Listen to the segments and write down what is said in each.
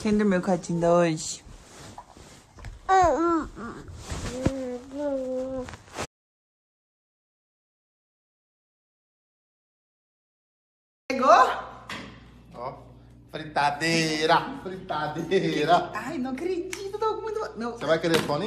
Quem dormiu com a Tinda hoje? Chegou? Ó, fritadeira, fritadeira. Ai, não acredito, tô com muito... Não. Você vai querer fone?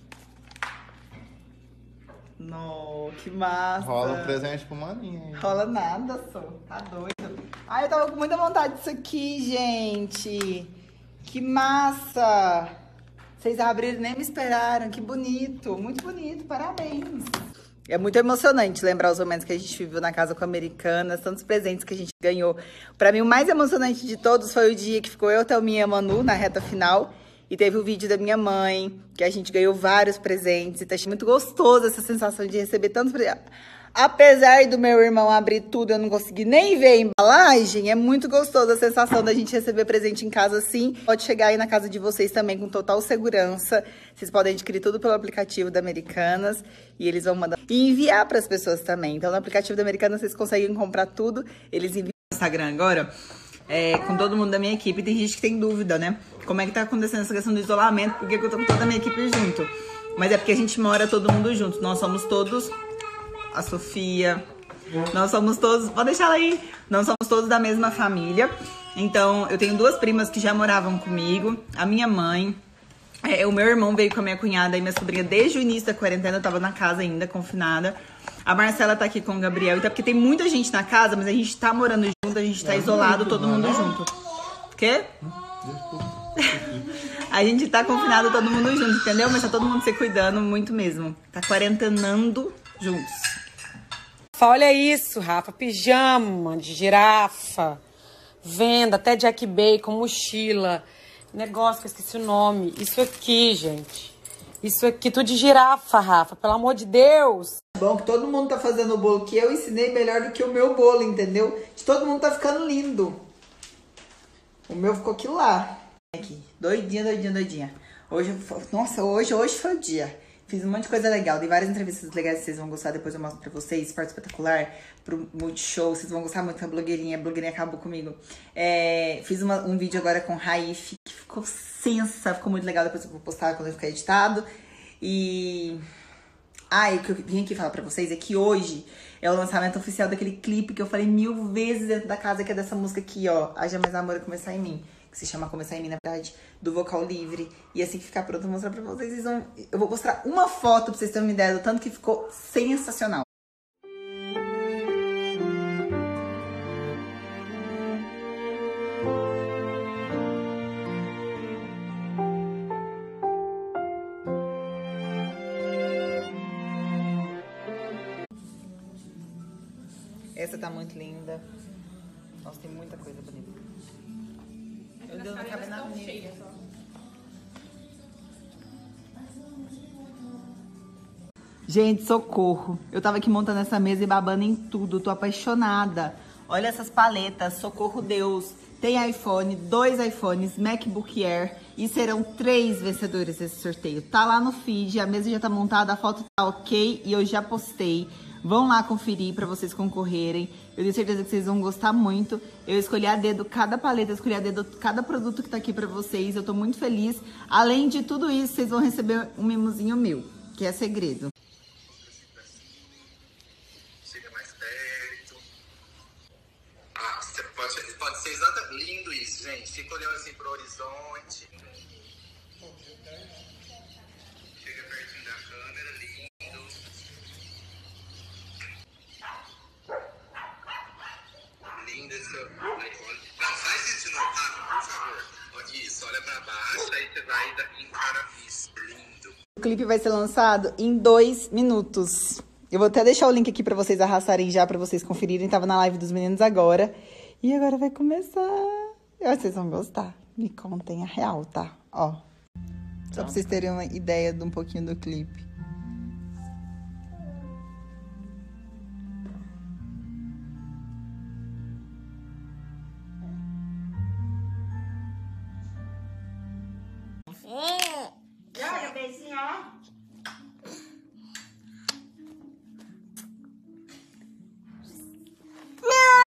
Não, que massa. Rola um presente pro maninho. Rola nada, só. Tá doido. Ai, eu tava com muita vontade disso aqui, gente. Que massa. Vocês abriram e nem me esperaram. Que bonito. Muito bonito. Parabéns. É muito emocionante lembrar os momentos que a gente viveu na casa com Americanas, tantos presentes que a gente ganhou. Pra mim, o mais emocionante de todos foi o dia que ficou eu, Thelminha e a Manu na reta final. E teve o vídeo da minha mãe, que a gente ganhou vários presentes. E tá muito gostoso essa sensação de receber tantos presentes. Apesar do meu irmão abrir tudo, eu não consegui nem ver a embalagem. É muito gostoso a sensação da gente receber presente em casa assim. Pode chegar aí na casa de vocês também com total segurança. Vocês podem adquirir tudo pelo aplicativo da Americanas. E eles vão mandar e enviar para as pessoas também. Então, no aplicativo da Americanas, vocês conseguem comprar tudo. Eles enviam no Instagram agora. Com todo mundo da minha equipe. Tem gente que tem dúvida, né? Como é que tá acontecendo essa questão do isolamento? Por que eu tô com toda a minha equipe junto? Mas é porque a gente mora todo mundo junto. Nós somos todos... A Sofia... Nós somos todos... Pode deixar ela aí. Nós somos todos da mesma família. Então, eu tenho duas primas que já moravam comigo. A minha mãe... o meu irmão veio com a minha cunhada e minha sobrinha desde o início da quarentena. Eu tava na casa ainda, confinada. A Marcela tá aqui com o Gabriel. Então, porque tem muita gente na casa, mas a gente tá morando junto. A gente tá isolado, todo mundo junto. O quê? A gente tá confinado todo mundo junto, entendeu? Mas tá todo mundo se cuidando muito mesmo. Tá quarentenando juntos. Olha isso, Rafa. Pijama de girafa. Venda, até Jack Bacon, mochila. Negócio que eu esqueci o nome. Isso aqui, gente. Isso aqui, tudo de girafa, Rafa. Pelo amor de Deus. Bom que todo mundo tá fazendo o bolo que eu ensinei melhor do que o meu bolo, entendeu? Todo mundo tá ficando lindo. O meu ficou aqui lá. Aqui, doidinha. Hoje foi o dia. Fiz um monte de coisa legal, dei várias entrevistas legais que vocês vão gostar, depois eu mostro pra vocês. Parte espetacular pro Multishow, vocês vão gostar muito da blogueirinha. A blogueirinha acabou comigo. Fiz um vídeo agora com Raif, que ficou ficou muito legal. Depois eu vou postar quando ele ficar editado. E... o que eu vim aqui falar pra vocês é que hoje é o lançamento oficial daquele clipe que eu falei 1000 vezes dentro da casa, que é dessa música aqui, ó. Haja Mais Amor a Começar em Mim. Que se chama Começar em Mim, na verdade, do Vocal Livre. E assim que ficar pronto, eu vou mostrar pra vocês. Eu vou mostrar uma foto pra vocês terem uma ideia do tanto que ficou sensacional. Essa tá muito linda. Nossa, tem muita coisa bonita. Meu Deus, não cabe nada nele. Gente, socorro. Eu tava aqui montando essa mesa e babando em tudo. Tô apaixonada. Olha essas paletas. Socorro, Deus. Tem iPhone, 2 iPhones, MacBook Air. E serão 3 vencedores desse sorteio. Tá lá no feed, a mesa já tá montada, a foto tá ok e eu já postei. Vão lá conferir pra vocês concorrerem. Eu tenho certeza que vocês vão gostar muito. Eu escolhi a dedo cada paleta, escolhi a dedo cada produto que tá aqui pra vocês. Eu tô muito feliz. Além de tudo isso, vocês vão receber um mimozinho meu, que é segredo. Chega mais perto. Pode ser exatamente lindo isso, gente. Fica olhando assim pro horizonte. Chega pertinho da câmera, lindo. Lindo esse. Não, faz isso de novo, tá? Por favor. Isso, olha pra baixo, aí você vai encarar isso. Lindo. O clipe vai ser lançado em 2 minutos. Eu vou até deixar o link aqui pra vocês arrastarem já, pra vocês conferirem. Tava na live dos meninos agora. E agora vai começar. Eu acho que vocês vão gostar. Me contem a real, tá? Ó. Só pra vocês terem uma ideia de um pouquinho do clipe.